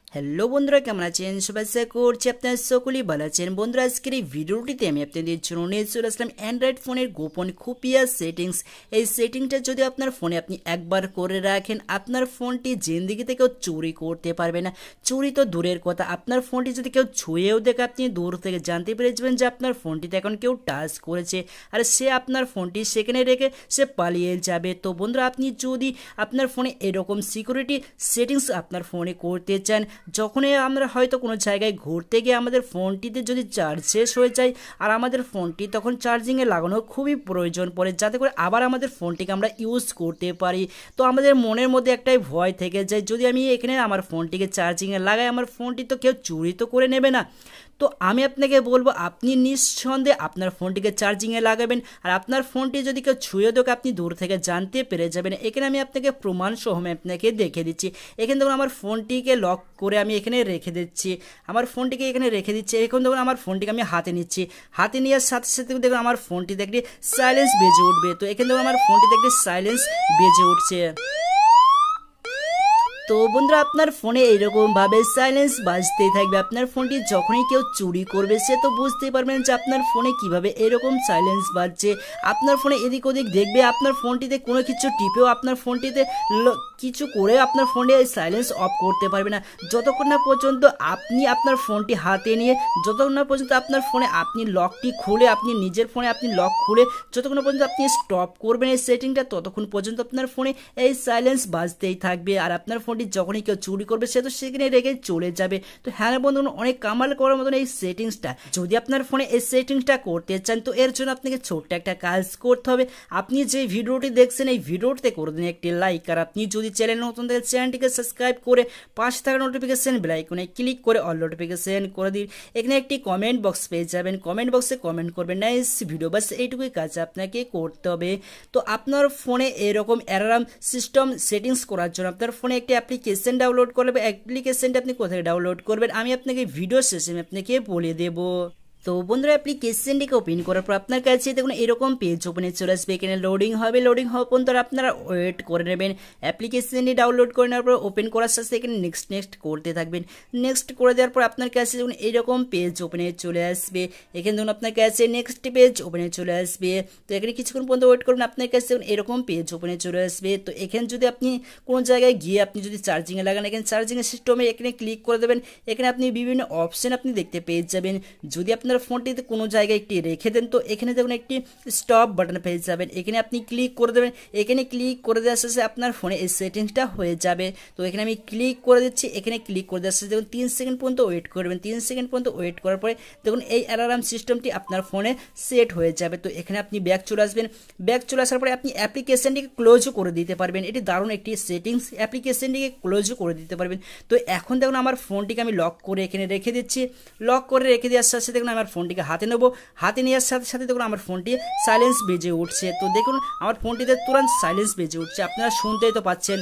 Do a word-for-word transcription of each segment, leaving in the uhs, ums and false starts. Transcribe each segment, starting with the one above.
Hello বন্ধুরা, কেমন আছেন? শুভেচ্ছা করছি আপনারা সকলেই ভালো আছেন। বন্ধুরা, আজকের এই ভিডিওটিতে আমি আপনাদের জন্য নিয়ে চলে আসলাম অ্যান্ড্রয়েড ফোনের গোপন খুফিয়া সেটিংস। এই সেটিংটা যদি আপনার ফোনে আপনি একবার করে রাখেন, আপনার ফোনটি জিন্দিগিতে কেউ চুরি করতে পারবে না। চুরি তো দূরের কথা, আপনার ফোনটি যদি কেউ ছুঁয়েও দেখে, আপনি দূর থেকে জানতে পেরে যাবেন যে আপনার ফোনটিতে এখন কেউ টাচ করেছে, আর সে আপনার ফোনটি সেখানে রেখে সে পালিয়ে যাবে। তো বন্ধুরা, আপনি যদি আপনার ফোনে এরকম সিকিউরিটি সেটিংস আপনার ফোনে করতে চান, যখনই আমরা হয়তো কোনো জায়গায় ঘুরতে গিয়ে আমাদের ফোনটিতে যদি চার্জ শেষ হয়ে যায়, আর আমাদের ফোনটি তখন চার্জিংয়ে লাগানো খুবই প্রয়োজন পড়ে, যাতে করে আবার আমাদের ফোনটিকে আমরা ইউজ করতে পারি। তো আমাদের মনের মধ্যে একটাই ভয় থেকে যায়, যদি আমি এখানে আমার ফোনটিকে চার্জিংয়ে লাগাই, আমার ফোনটি তো কেউ চুরি তো করে নেবে না। তো আমি আপনাকে বলবো, আপনি নিঃসন্দেহে আপনার ফোনটিকে চার্জিংয়ে লাগাবেন, আর আপনার ফোনটি যদি কেউ ছুঁয়ে দেখে, আপনি দূর থেকে জানতে পেরে যাবেন। এখানে আমি আপনাকে প্রমাণ সহ আমি আপনাকে দেখে দিচ্ছি। এখানে দেখুন, আমার ফোনটিকে লক করে আমি এখানে রেখে দিচ্ছি, আমার ফোনটিকে এখানে রেখে দিচ্ছি। এখন দেখুন, আমার ফোনটিকে আমি হাতে নিচ্ছি, হাতে নেওয়ার সাথে সাথে দেখুন আমার ফোনটিতে একটি সাইলেন্স বেজে উঠবে। তো এখানে দেখুন, আমার ফোনটিতে একটি সাইলেন্স বেজে উঠছে। তো বন্ধুরা, আপনার ফোনে এইরকমভাবে সাইলেন্স বাজতেই থাকবে। আপনার ফোনটি যখনই কেউ চুরি করবে, সে তো বুঝতেই পারবেন যে আপনার ফোনে কিভাবে এরকম সাইলেন্স বাজছে। আপনার ফোনে এদিক ওদিক দেখবে, আপনার ফোনটিতে কোনো কিছু টিপেও আপনার ফোনটিতে কিছু করে আপনার ফোনে সাইলেন্স অফ করতে পারবে না, যতক্ষণ না পর্যন্ত আপনি আপনার ফোনটি হাতে নিয়ে, যতক্ষণ না পর্যন্ত আপনার ফোনে আপনি লকটি খুলে, আপনি নিজের ফোনে আপনি লক খুলে যতক্ষণ পর্যন্ত আপনি স্টপ করবেন এই সেটিংটা, ততক্ষণ পর্যন্ত আপনার ফোনে এই সাইলেন্স বাজতেই থাকবে। আর আপনার ফোনটি যখনই কেউ চুরি করবে, সে তো সেখানে রেখে চলে যাবে। তো হ্যাঁ বন্ধুগণ, অনেক কামাল করার মতন এই সেটিংসটা। যদি আপনার ফোনে এই সেটিংসটা করতে চান, তো এর জন্য আপনাকে ছোট্ট একটা কাজ করতে হবে। আপনি যে ভিডিওটি দেখছেন, এই ভিডিওটিতে করে দিন একটি লাইক, আর আপনি যদি চ্যানেল নতুন থেকে চ্যানেলটিকে সাবস্ক্রাইব করে পাশে থাকা নোটিফিকেশন বেল আইকনে ক্লিক করে অল নোটিফিকেশন করে দিন। এখানে একটি কমেন্ট বক্স পেয়ে যাবেন, কমেন্ট বক্সে কমেন্ট করবেন নাইস ভিডিও, বাস এইটুকুই কাজ আপনাকে করতে হবে। তো আপনার ফোনে এরকম অ্যালার্ম সিস্টেম সেটিংস করার জন্য আপনার ফোনে একটি অ্যাপ্লিকেশন ডাউনলোড করবে। অ্যাপ্লিকেশনটা আপনি কোথায় ডাউনলোড করবেন, আমি আপনাকে ভিডিও শেষে আমি আপনাকে বলে দেবো। তো বন্ধুরা, অ্যাপ্লিকেশনটিকে ওপেন করার পর আপনার কাছে দেখুন এরকম পেজ ওপেনে চলে আসবে। এখানে লোডিং হবে, লোডিং হওয়ার পর তো আপনারা ওয়েট করে নেবেন। অ্যাপ্লিকেশনটি ডাউনলোড করে নেওয়ার পর ওপেন করার সাথে এখানে নেক্সট নেক্সট করতে থাকবেন। নেক্সট করে দেওয়ার পর আপনার কাছে দেখুন এরকম পেজ ওপেনে চলে আসবে। এখানে দেখুন আপনার কাছে নেক্সট পেজ ওপেনে চলে আসবে। তো এখানে কিছুক্ষণ পর্যন্ত ওয়েট করুন, আপনার কাছে দেখুন এরকম পেজ ওপেনে চলে আসবে। তো এখানে যদি আপনি কোনো জায়গায় গিয়ে আপনি যদি চার্জিংয়ে লাগান, এখানে চার্জিংয়ের সিস্টেমে এখানে ক্লিক করে দেবেন। এখানে আপনি বিভিন্ন অপশন আপনি দেখতে পেয়ে যাবেন। যদি আপনার ফোনটিতে কোনো জায়গায় একটি রেখে দেন, তো এখানে দেখুন একটি স্টপ বাটন পেয়ে যাবেন, এখানে আপনি ক্লিক করে দেবেন। এখানে ক্লিক করে দেওয়ার সাথে আপনার ফোনে এই সেটিংসটা হয়ে যাবে। তো এখানে আমি ক্লিক করে দিচ্ছি, এখানে ক্লিক করে দেওয়ার সাথে দেখুন তিন সেকেন্ড পর্যন্ত ওয়েট করবেন। তিন সেকেন্ড পর্যন্ত ওয়েট করার পরে দেখুন এই অ্যালার্ম সিস্টেমটি আপনার ফোনে সেট হয়ে যাবে। তো এখানে আপনি ব্যাক চলে আসবেন, ব্যাক চলে আসার পরে আপনি অ্যাপ্লিকেশনটিকে ক্লোজও করে দিতে পারবেন। এটি দারুণ একটি সেটিংস, অ্যাপ্লিকেশনটিকে ক্লোজও করে দিতে পারবেন। তো এখন দেখুন আমার ফোনটিকে আমি লক করে এখানে রেখে দিচ্ছি। লক করে রেখে দেওয়ার সাথে দেখুন আমার ফোনটিকে হাতে নেবো, হাতে নেওয়ার সাথে সাথে দেখুন আমার ফোনটি সাইলেন্স বেজে উঠছে। তো দেখুন আমার ফোনটিতে তুরন্ত সাইলেন্স বেজে উঠছে, আপনারা শুনতেই তো পাচ্ছেন।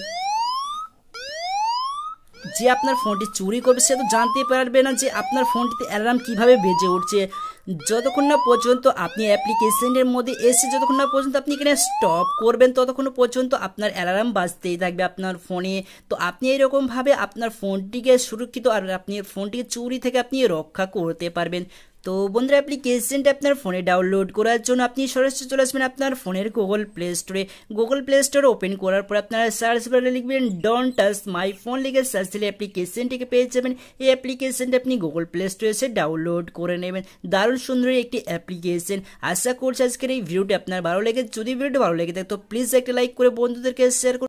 যে আপনার ফোনটি চুরি করবে, সে তো জানতে পারবে না যে আপনার ফোনটিতে অ্যালার্ম কিভাবে বেজে উঠছে। যতক্ষণ না পর্যন্ত আপনি অ্যাপ্লিকেশনের মধ্যে এসে যতক্ষণ না পর্যন্ত আপনি এখানে স্টপ করবেন, ততক্ষণ পর্যন্ত আপনার অ্যালার্ম বাজতেই থাকবে আপনার ফোনে। তো আপনি এরকমভাবে আপনার ফোনটিকে সুরক্ষিত আর আপনি ফোনটিকে চুরি থেকে আপনি রক্ষা করতে পারবেন। তো বন্ধুরা, অ্যাপ্লিকেশনটা আপনার ফোনে ডাউনলোড করার জন্য আপনি সরাসরি চলে আসবেন আপনার ফোনের গুগল প্লে স্টোরে। গুগল প্লে স্টোর ওপেন করার পর আপনারা সার্চ বারে লিখবেন ডোন্ট টাচ মাই ফোন, লিখে সার্চ দিলে অ্যাপ্লিকেশনটিকে পেয়ে যাবেন। এই অ্যাপ্লিকেশনটা আপনি গুগল প্লে স্টোরে এসে ডাউনলোড করে নেবেন। দারুণ সুন্দর একটি অ্যাপ্লিকেশন। আশা করছি আজকের এই ভিডিওটি আপনার ভালো লেগে, যদি ভিডিওটি ভালো লেগে থাকে তো প্লিজ একটা লাইক করে বন্ধুদেরকে শেয়ার করুন।